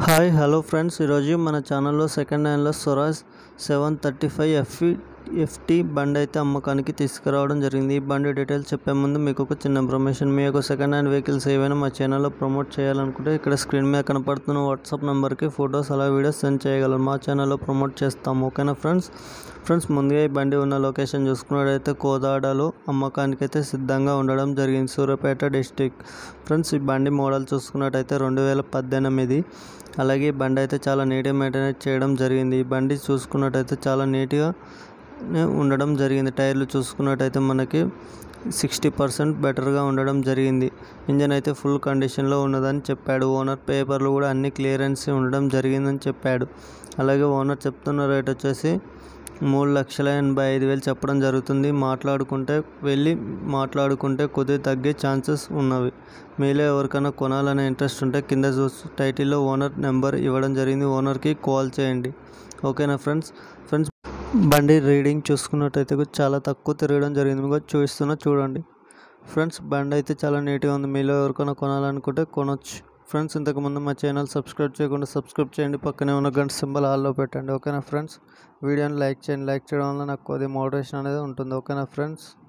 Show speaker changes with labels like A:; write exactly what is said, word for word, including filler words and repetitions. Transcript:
A: Hi hello friends, ఈరోజు మన ఛానల్లో సెకండ్ హ్యాండ్లో Swaraj seven thirty five FE FT బండి అయితే అమ్మకానికి తీసుకురావడం జరిగింది. ఈ బండి డీటెయిల్స్ చెప్పే ముందు మీకు ఒక చిన్న ఇన్ఫర్మేషన్. మీ యొక్క సెకండ్ హ్యాండ్ వెహికల్స్ ఏవైనా మా ఛానల్లో ప్రమోట్ చేయాలనుకుంటే ఇక్కడ స్క్రీన్ మీద కనపడుతున్న వాట్సాప్ నెంబర్కి ఫొటోస్ అలా వీడియోస్ సెండ్ చేయగలరు. మా ఛానల్లో ప్రమోట్ చేస్తాము. ఓకేనా ఫ్రెండ్స్ ఫ్రెండ్స్ ముందుగా ఈ బండి ఉన్న లొకేషన్ చూసుకున్నట్టయితే కోదాడలో అమ్మకానికి అయితే సిద్ధంగా ఉండడం జరిగింది, సూర్యాపేట డిస్టిక్. ఫ్రెండ్స్ ఈ బండి మోడల్ చూసుకున్నట్టయితే రెండు వేల పద్దెనిమిది. అలాగే ఈ బండి అయితే చాలా నీట్గా మెయింటైన్ చేయడం జరిగింది. ఈ బండి చూసుకున్నట్టయితే చాలా నీట్గా ఉండడం జరిగింది. టైర్లు చూసుకున్నట్టయితే మనకి సిక్స్టీ పర్సెంట్ బెటర్గా ఉండడం జరిగింది. ఇంజన్ అయితే ఫుల్ కండిషన్లో ఉన్నదని చెప్పాడు. ఓనర్ పేపర్లు కూడా అన్ని క్లియరెన్స్ ఉండడం జరిగిందని చెప్పాడు. అలాగే ఓనర్ చెప్తున్న రేట్ వచ్చేసి మూడు లక్షల ఎనభై ఐదు వేలు చెప్పడం జరుగుతుంది. మాట్లాడుకుంటే వెళ్ళి మాట్లాడుకుంటే కొద్దిగా తగ్గే ఛాన్సెస్ ఉన్నవి. మీలో ఎవరికైనా కొనాలనే ఇంట్రెస్ట్ ఉంటే కింద చూసి టైటిల్లో ఓనర్ నెంబర్ ఇవ్వడం జరిగింది, ఓనర్కి కాల్ చేయండి. ఓకేనా ఫ్రెండ్స్ ఫ్రెండ్స్ బండి రీడింగ్ చూసుకున్నట్టయితే చాలా తక్కువ తిరగడం జరిగింది. మీకు చూపిస్తున్నా చూడండి ఫ్రెండ్స్. బండి అయితే చాలా నీట్గా ఉంది. మీలో ఎవరికైనా కొనాలనుకుంటే కొనొచ్చు. ఫ్రెండ్స్ ఇంతకుముందు మా ఛానల్ సబ్స్క్రైబ్ చేయకుండా సబ్స్క్రైబ్ చేయండి, పక్కనే ఉన్న గంట సింబల్ ఆల్లో పెట్టండి. ఓకేనా ఫ్రెండ్స్, వీడియోని లైక్ చేయండి. లైక్ చేయడం వల్ల నాకు కొద్దిగా మోటివేషన్ అనేది ఉంటుంది. ఓకేనా ఫ్రెండ్స్.